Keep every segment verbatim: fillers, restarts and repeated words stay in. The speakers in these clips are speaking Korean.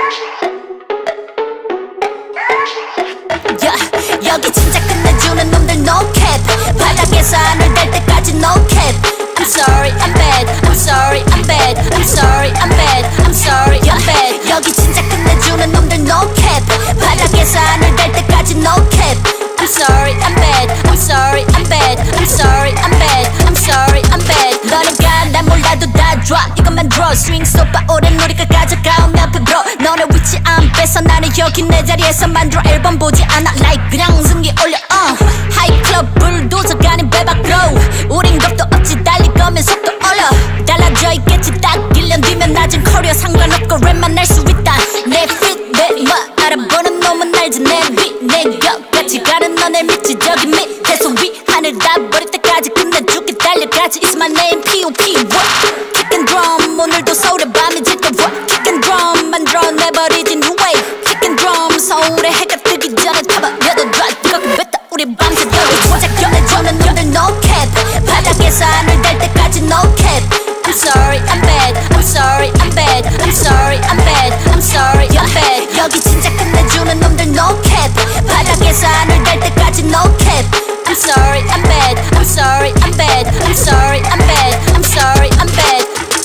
여기 진짜 끝내주는 놈들 no cap. 바닥에서 하늘 될 때까지 no cap. I'm sorry I'm bad I'm sorry I'm bad I'm sorry I'm bad I'm sorry I'm bad. 여기 진짜 끝내주는 놈들 no cap. 바닥에서 하늘 될 때까지 no cap. I'm sorry I'm bad I'm sorry I'm bad I'm sorry I'm bad I'm sorry I'm bad. 너네가 난 몰라도 다 drop 이것만 draw 스윙 소파 오랜 우리가 가져가온 옆에 bro. 너네 위치 안 뺏어 나는 여기 내 자리에서 만들어 앨범 보지 않아 like 그냥 승기 올려 uh. 하이클럽 불도저 가는 배박 blow. 우린 겁도 없지 달릴 거면 속도 올려. 달라져 있겠지 딱 일 년 뒤면 낮은 커리어 상관없고 랩만 날 수 있다. 내 fit 내뭐 알아보는 놈은 알지 내 beat 내 격같이 가는 너네 믿지 저기 밑에서 위 하늘 다 버릴 때까지 끝내줄게 달려가지 It's my name P U P what? Kick and drum 오늘도 서울의 밤이 짙어 what? Kick and drum 만들어내버리지 new wave. Kick and drum 서울의 해가 뜨기 전에 타버려도 돼 뜨겁게 뱉다 우리 밤새 여기 진짜 끝내주는 놈들 no cap. 바닥에서 하늘 될 때까지 no cap. I'm sorry I'm bad I'm sorry I'm bad I'm sorry I'm bad I'm sorry I'm bad. 여기 진짜 끝내주는 놈들 no cap. 바닥에서 하늘 될 때까지 no cap. I'm sorry I'm bad I'm sorry I'm bad I'm sorry I'm bad I'm sorry I'm bad.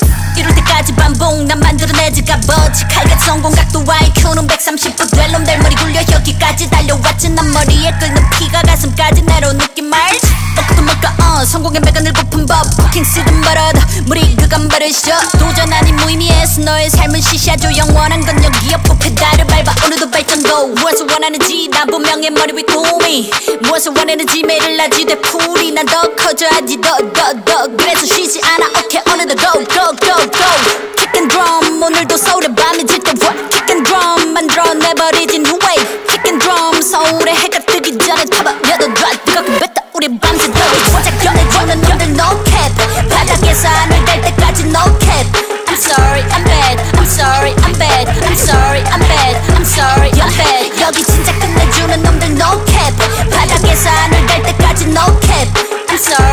이럴 때까지 반복 난 만들어내지 값어치 칼같 성공각도 아이큐는 백삼십 도 될 놈들 머리 굴려 여기까지 달려왔지. 난 머리에 끓는 피가 가슴까지 내려온 느낌 알지? 먹고도 먹고 어 성공의 매간을 고픈 법 쿠킹 쓰든 말아도 무리 그간 버릇이죠. 도전 아닌 무의미해서 너의 삶은 시시하죠. 영원한 건 여기 옆에 페달을 밟아 오늘도 발전고. 무엇을 원하는지 난 분명히 머리 위 꿈이 무엇을 원하는지 매일 낮이 돼 풀이 난 더 커져야지 더 더 더 그래서 쉬지 않아 오케이 오늘도 go go go go. Kick and drum 오늘도 서울의 밤이 질 때 what? Kick and drum 만들어내버리지 new wave. Kick and drum 서울의 해가 뜨기 전에 타버려도 돼 뜨겁게 뱉다 우리 밤새 여기 진짜 끝내주는 놈들 no cap. 바닥에서 하늘 될 때까지 no cap. I'm sorry I'm bad I'm sorry I'm bad I'm sorry I'm bad I'm sorry I'm bad. 여기 진짜 끝내주는 놈들 no cap. 바닥에서 하늘 될 때까지 no cap. I'm sorry